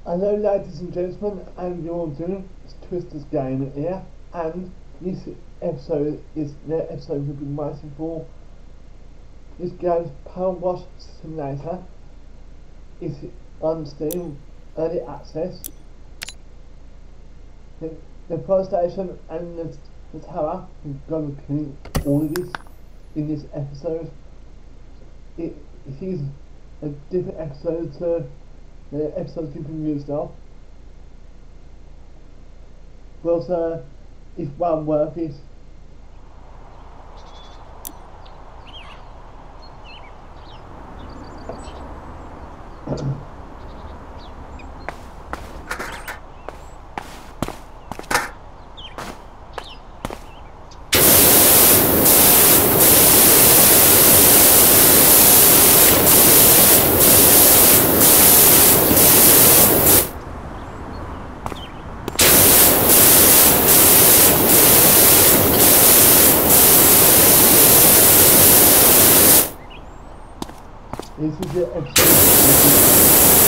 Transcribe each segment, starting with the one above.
Hello ladies and gentlemen, and you're doing Twister's Game here, and this episode is the episode we've been waiting for. This game's Power Wash Simulator is on Steam Early Access. The PlayStation and the Tower is going to clean all of this in this episode. It is a different episode to the episodes you've been used of, but it's well worth it. This is the episode.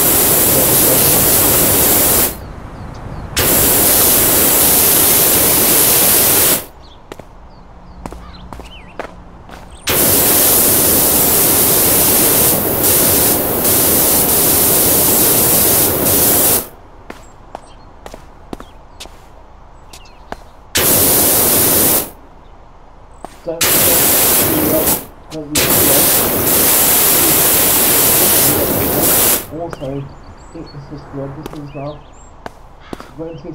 Don't forget also, hit the subscribe button as well. When it is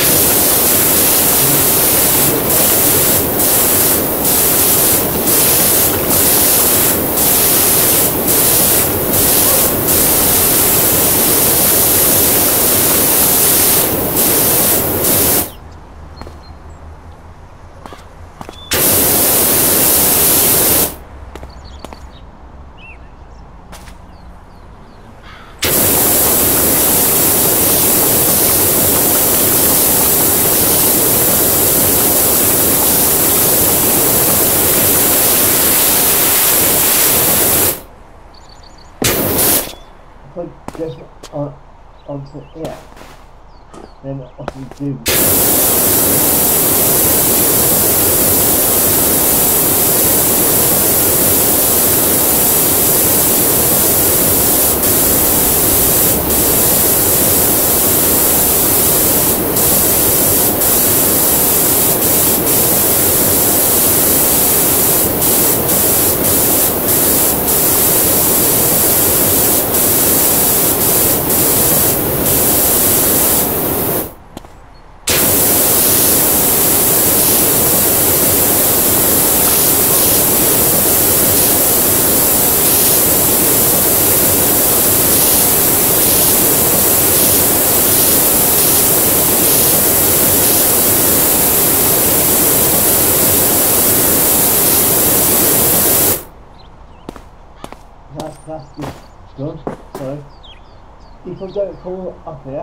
just onto here, then what we do. That's done. So if I don't fall up here,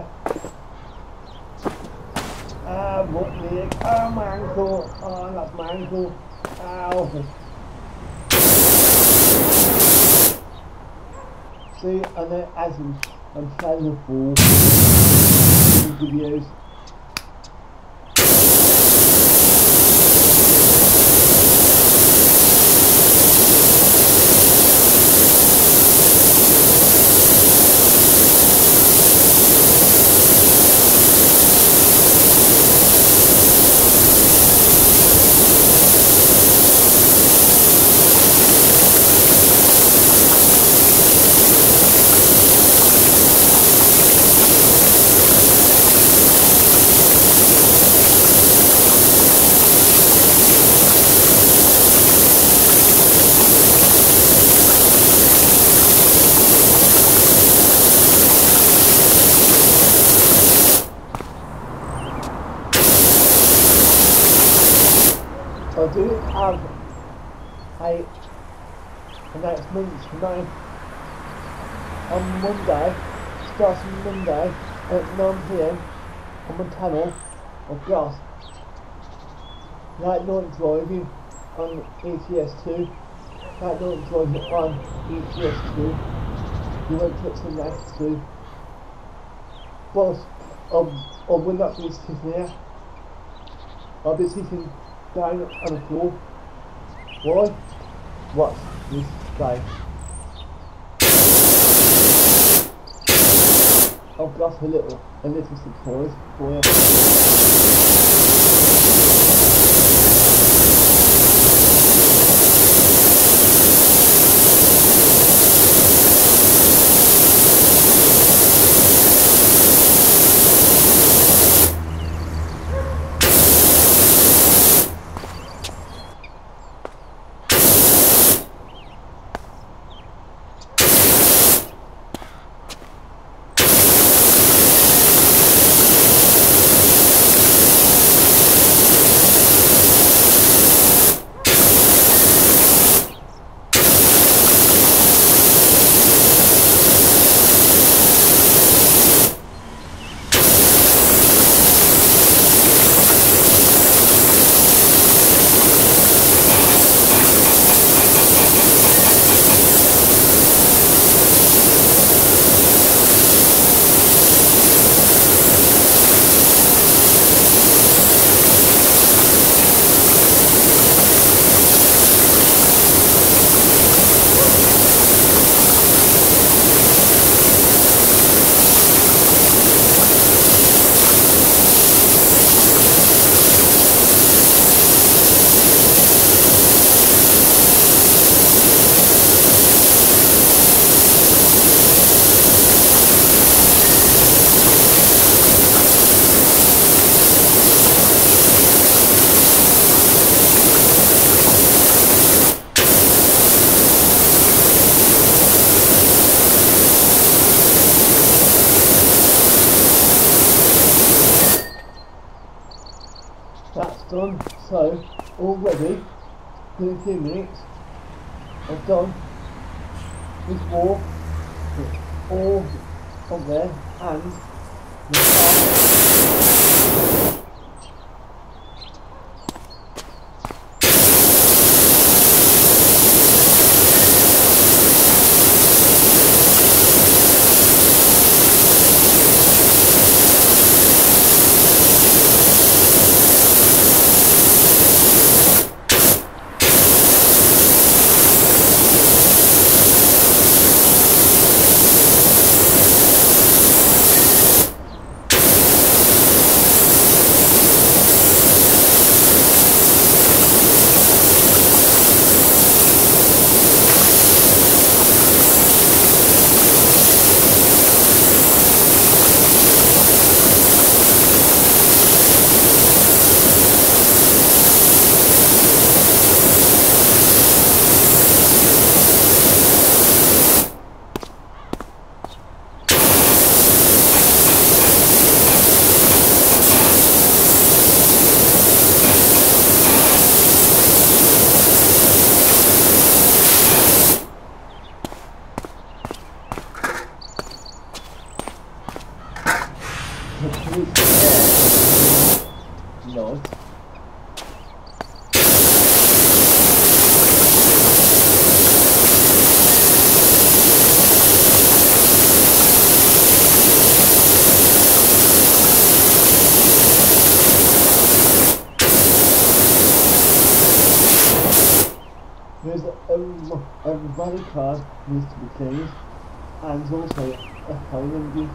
what the heck? Oh, my ankle! Oh, that's my ankle! Ow! See, and then as I'm trying to fall in videos. I do have a announcement tonight on Monday, starting Monday at 9 PM on my channel. I've got Night Driving on ETS2, Night Driving on ETS2, you won't touch the next two. But I will not be sitting here. I'll be sitting down on the floor. Why? Watch this space. I've got a little surprise for you. That's done. So already in a few minutes I've done this wall all on there and the top. No. There's a rally card needs to be cleaned, and also a phone engine.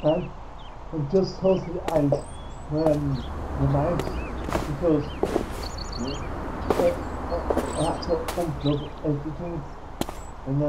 can, and just sort it out when the mouse, because that's what pumped up everything, and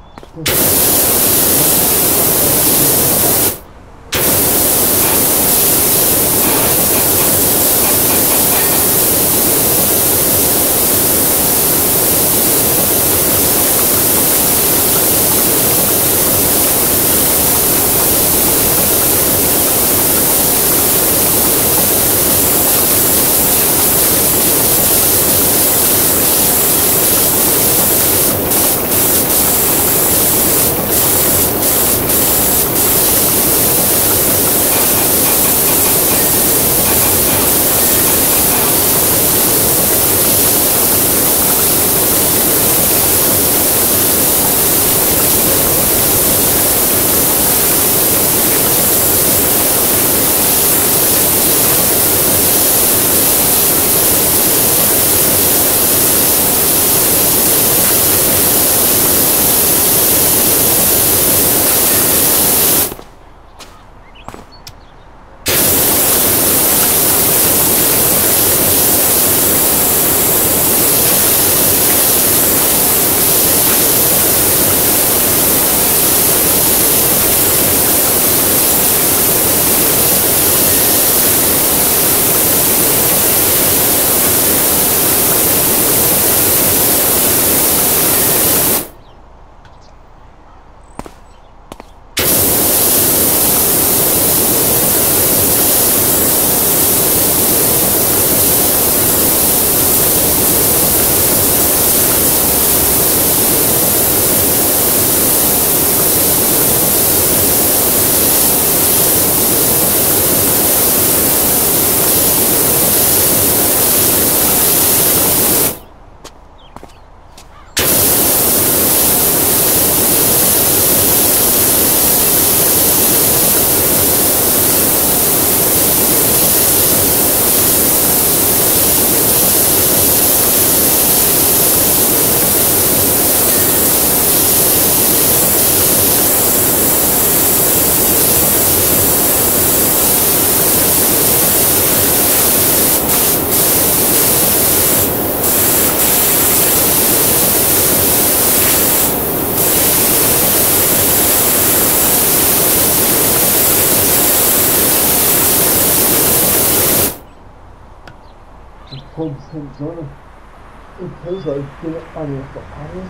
pumps things on it. It feels like doing it on the panels.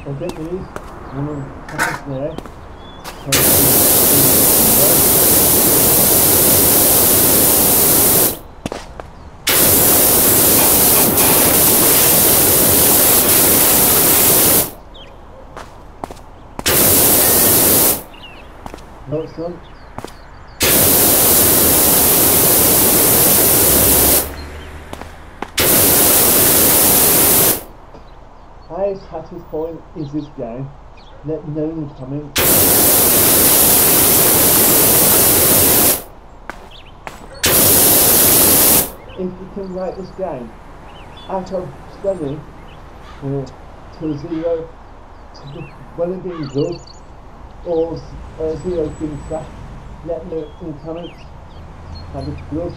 I'll get these. I'm going to pass there. No, it's done. Highest happy point is this game. Let me know in the comments. If you can rate this game out of 20 to 0 to well and being good or 0 being crap, let me know in the comments. Have a good.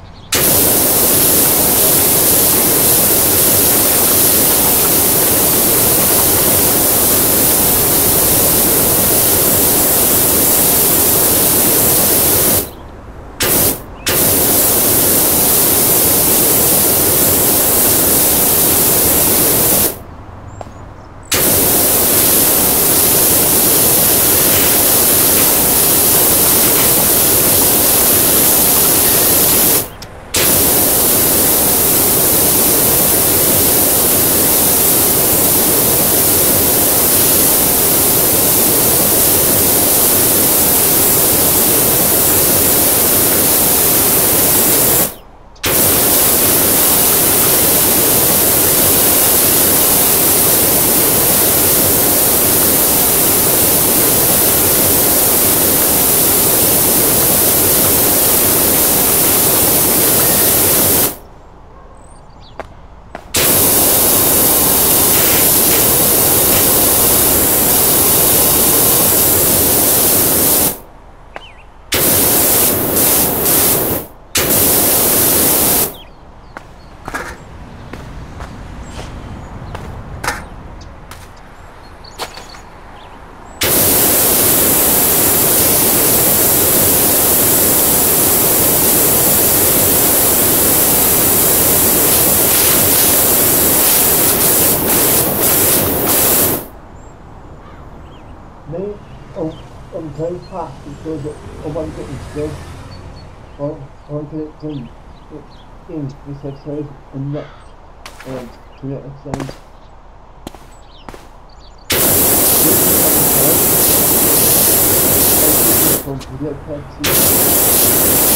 Me, I'm very fast because I want to get in skill. I want to get done in this episode and not to the episode. For video purposes.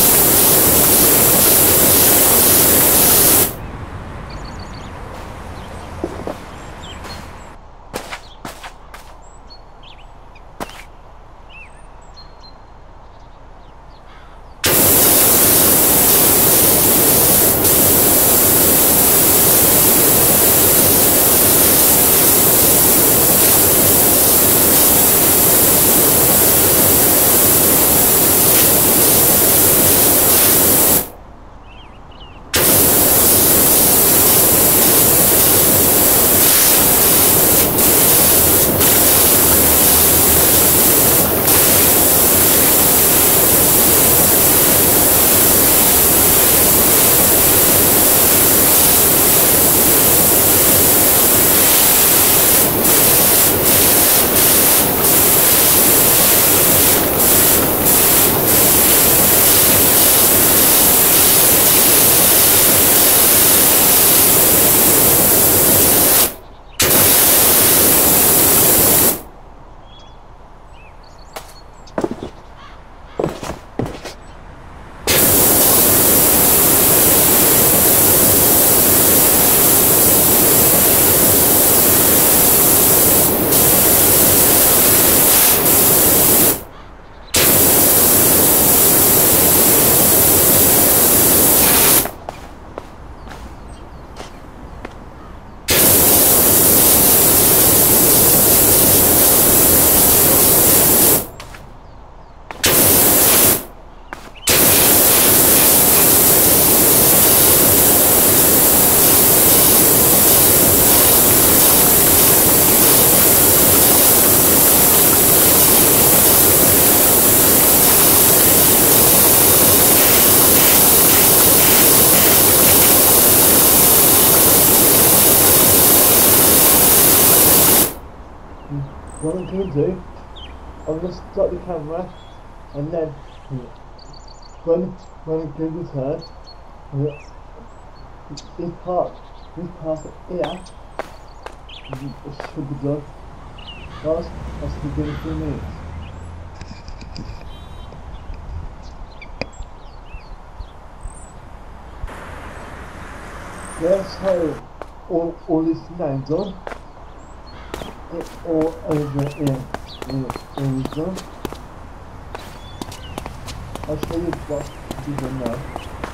what I'm going to do, I'm going to stop the camera, and then when I do the turn, this part here should be done. That's the beginning of 3 minutes. That's how all this is now done. It's all over here is done. I'll show you what to be done now.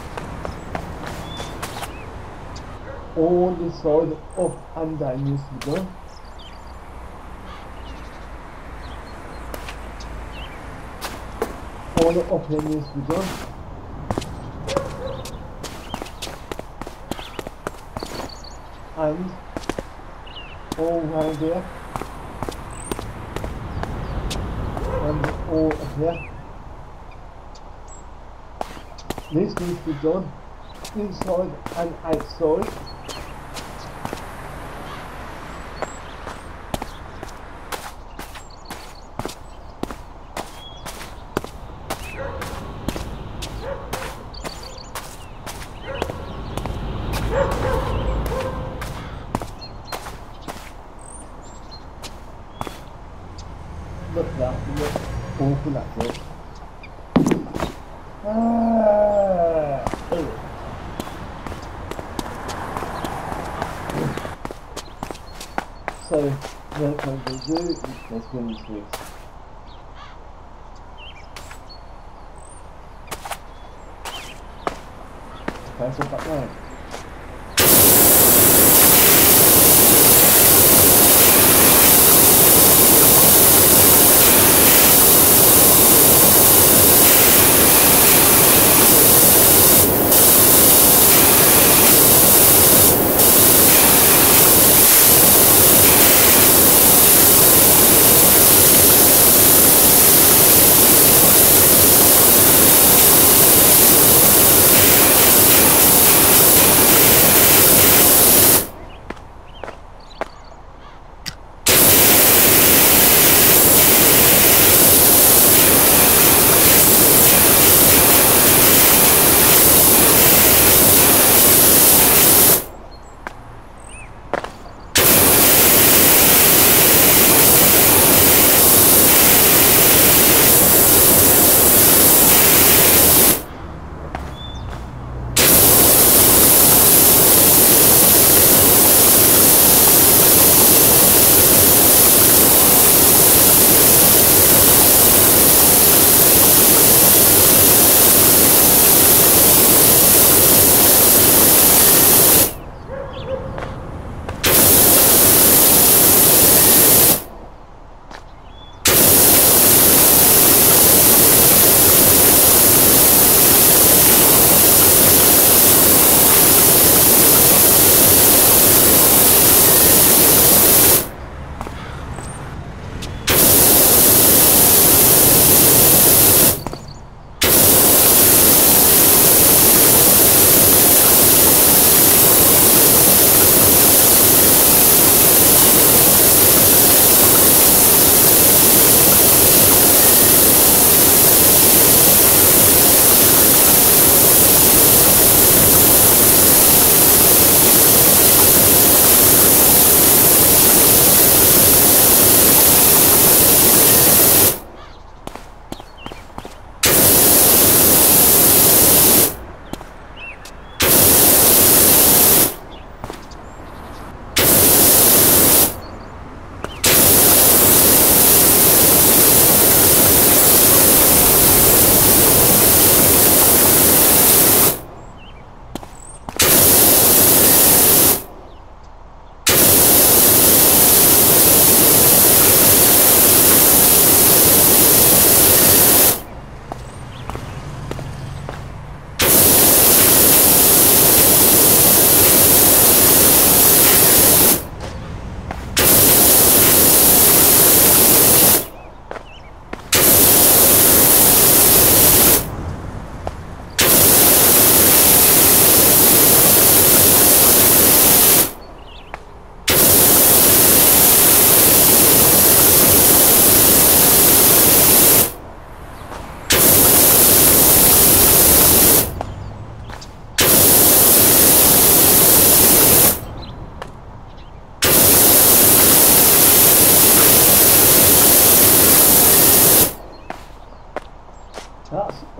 All the side up and down needs to be done. All the up here needs to be done. And all round here. And all up here. This needs to be done inside and outside. Look at that, look awful that looks. So, what I'm going to do is let's go into this. Okay, so back there.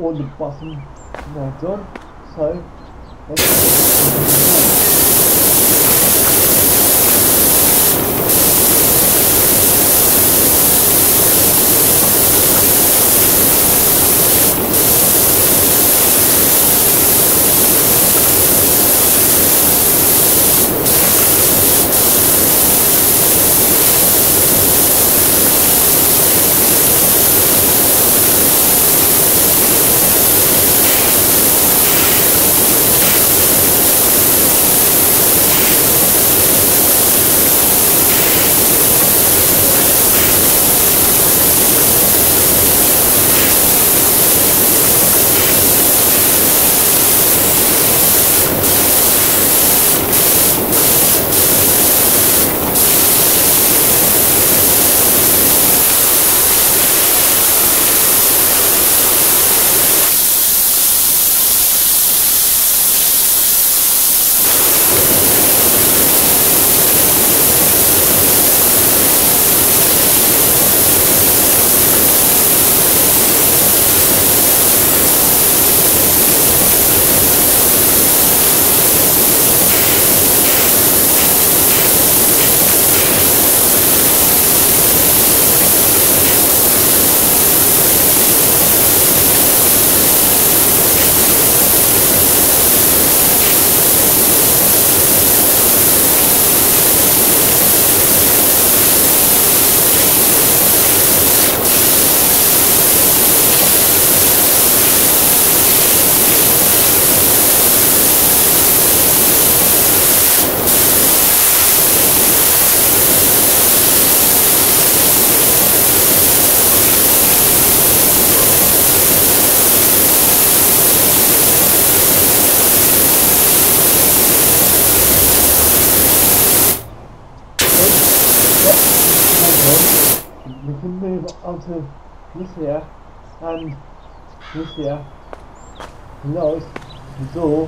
all the bottom now done. So let's we can move on to this here and this here. Close the door.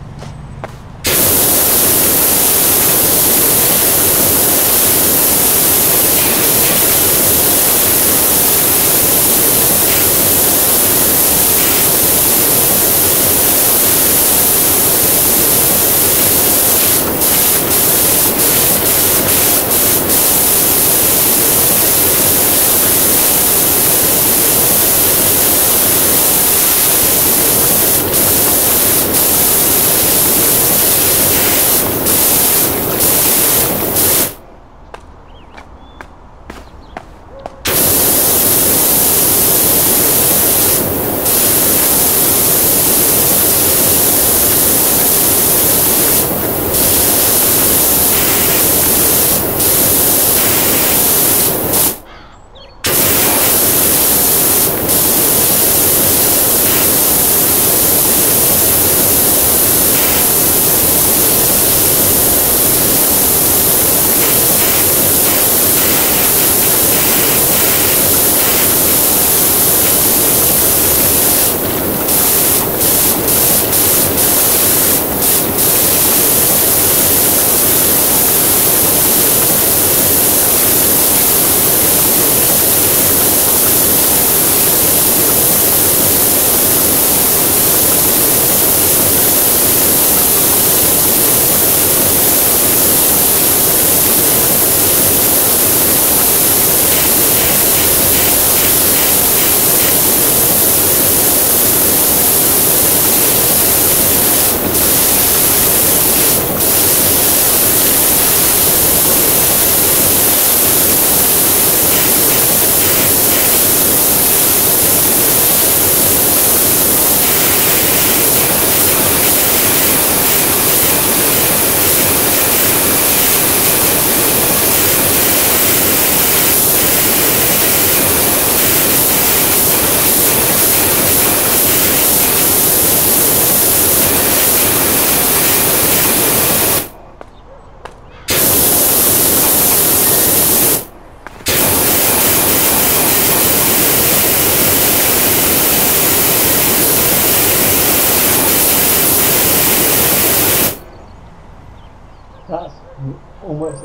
That's almost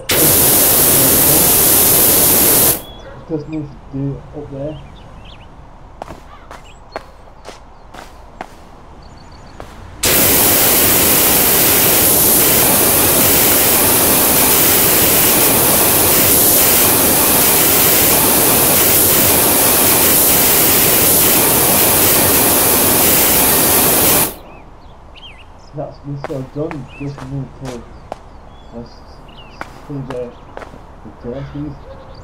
just need to do it up there. episode done, just move forward. Let's see the jerseys.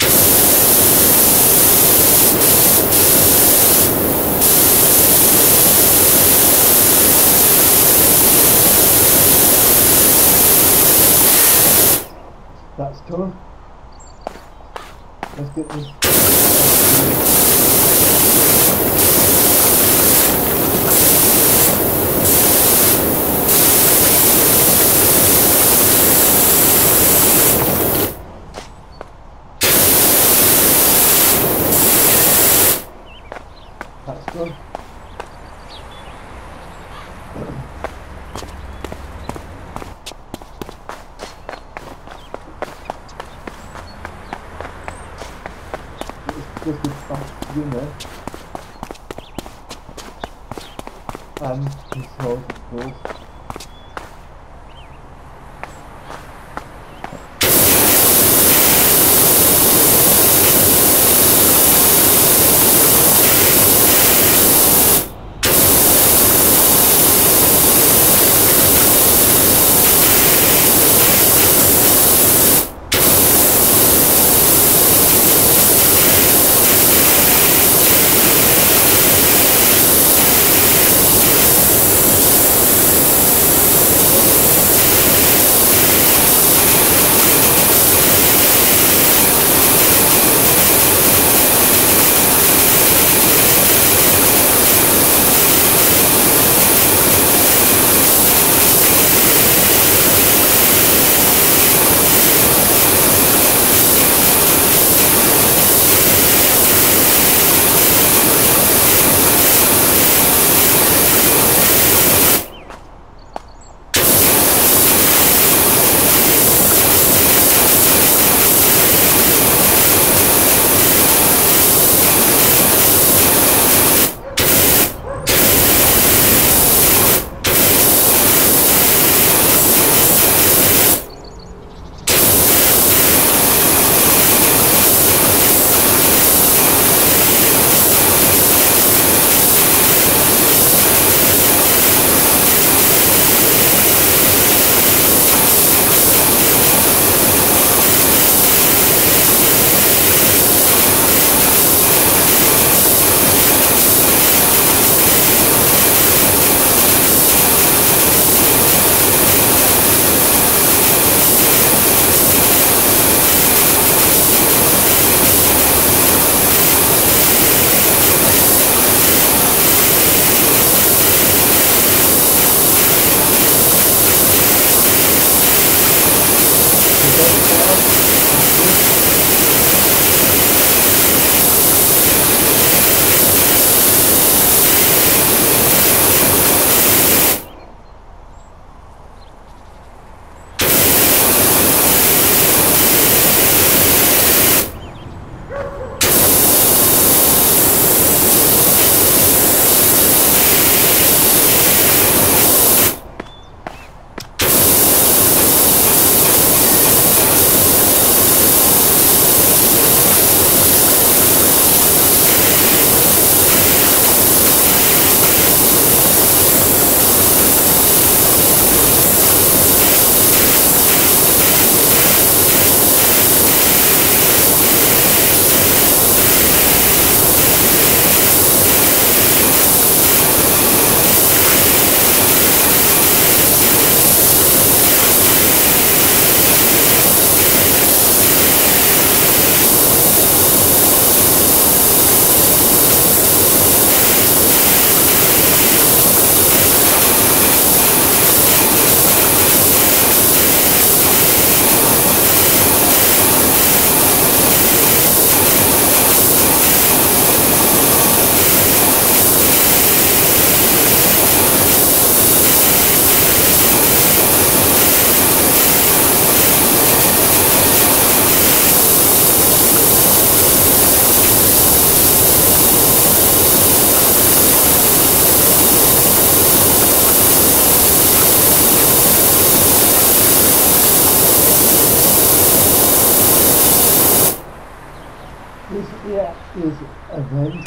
That's done. Let's get this. That's done. Just the back winner and his sword, of course. This here is event.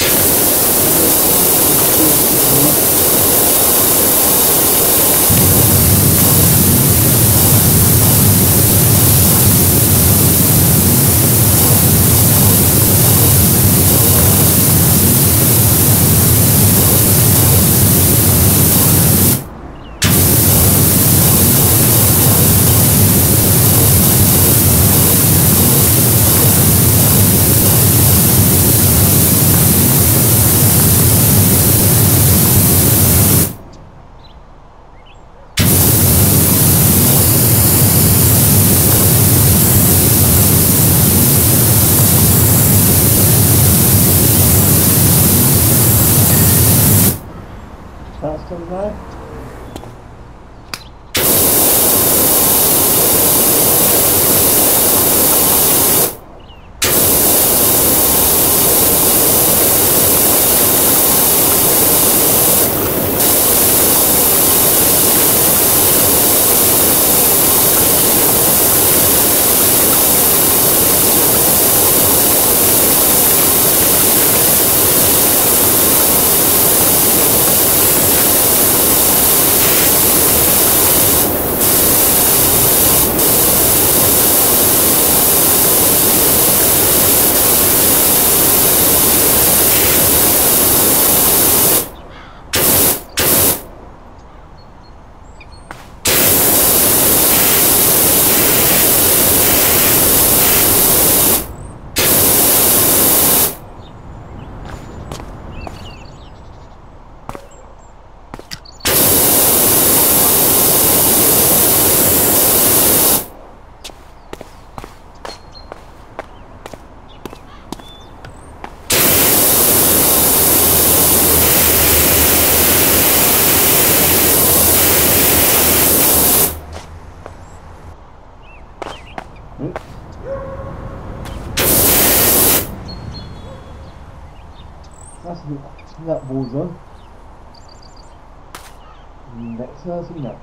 That's that ball done. Next person now.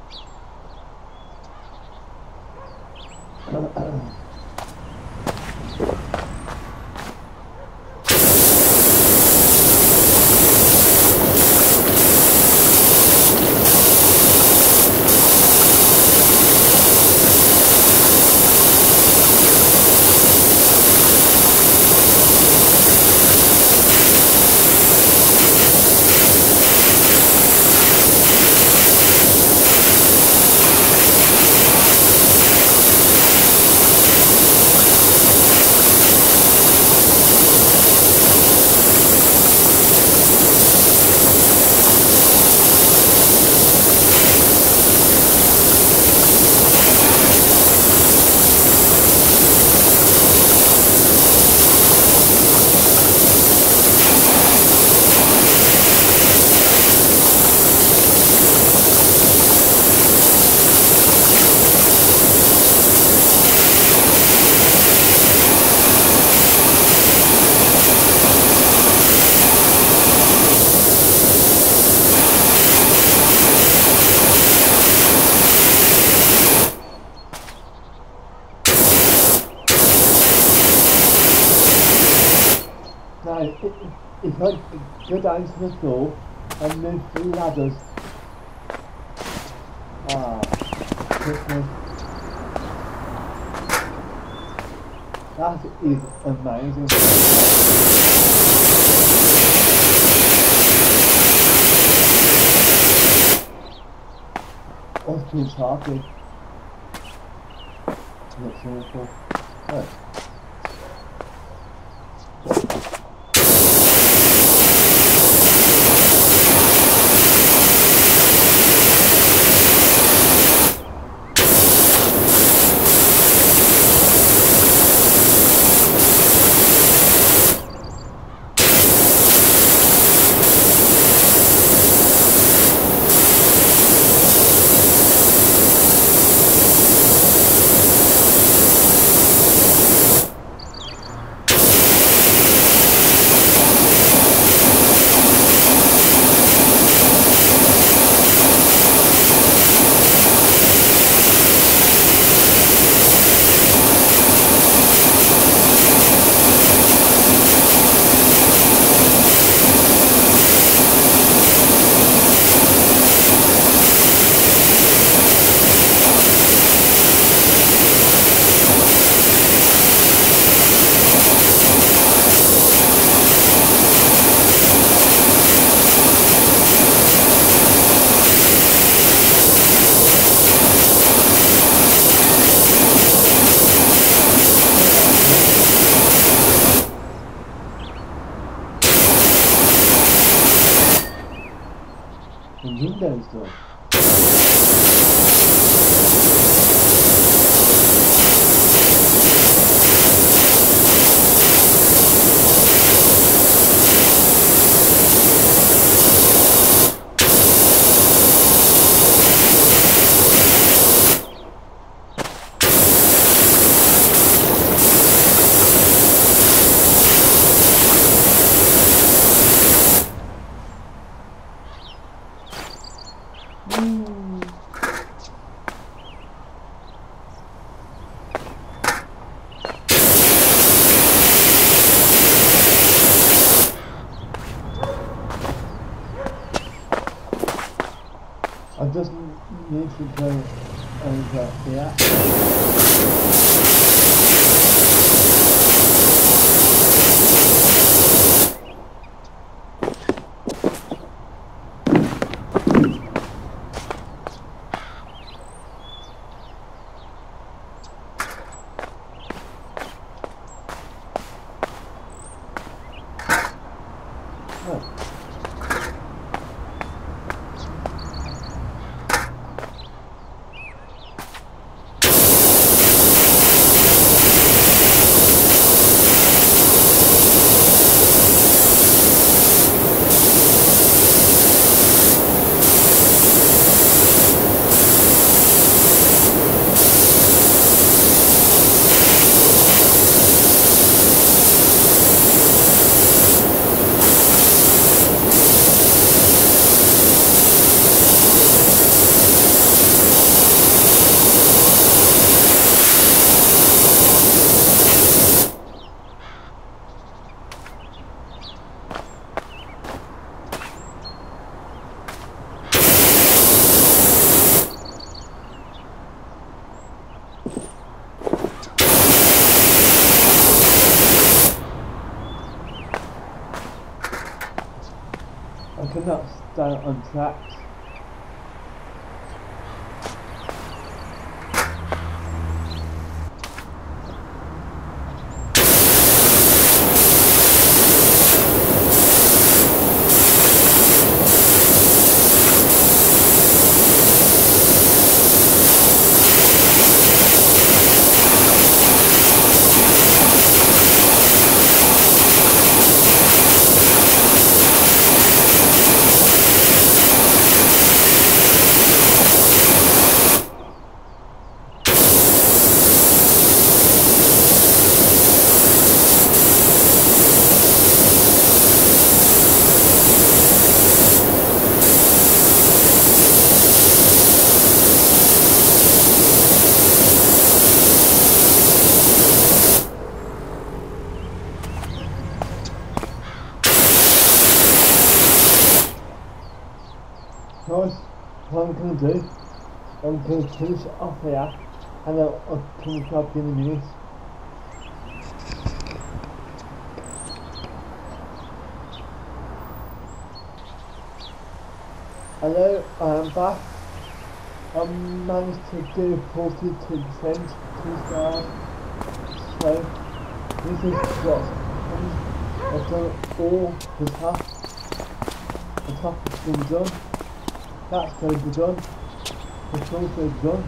Now, if I go down to the floor and move through ladders. Ah, Christmas. That is amazing. That's too sharply. That's awful. Oh. The windows though. I just need to go over here. Oh. I cannot stand on tracks. Guys, what I'm going to do, I'm going to finish it off here and I'll come back in a minute. Hello, I am back. I managed to do 42%, 2 stars. So, this is what's happened. I've done all the top. The top has been done. That's going to be done. The front is done.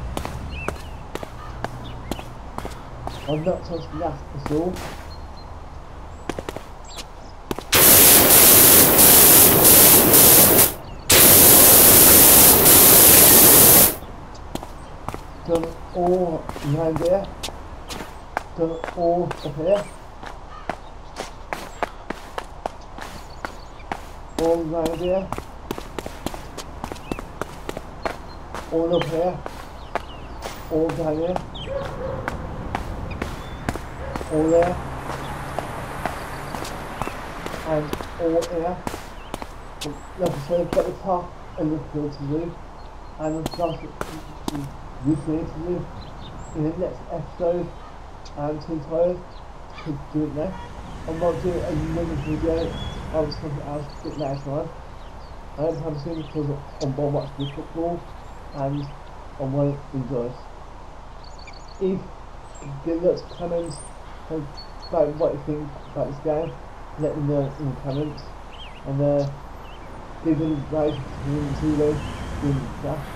I've not touched the last at all. Done all around there. Done all up here. All around here. All up here, all down here, all there, and all here. Like I said, I've got the top and the fill to do, and I've got this here to do in the next episode. I'm too tired to do it now. I might do another video on something else a bit later on. I don't have to see because I'm going to watch the football. And I want to enjoy it. If you get lots of comments about what you think about this game, let me know in the comments. And give it a rate between 0 being crap.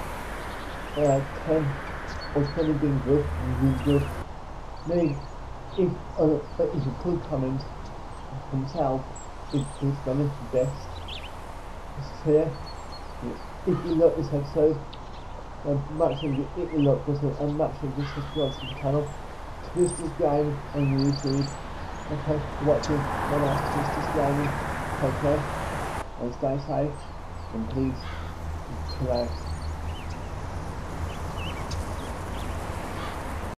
10 or 20 being good and really good. Me, if you could comment for myself, it's going to be best. This is here. If you like this episode, make sure you hit the like button and make sure you subscribe to the channel. Twister's Game on YouTube. Okay, for watching my last Twister's Gaming. Take care and stay safe and please chill out.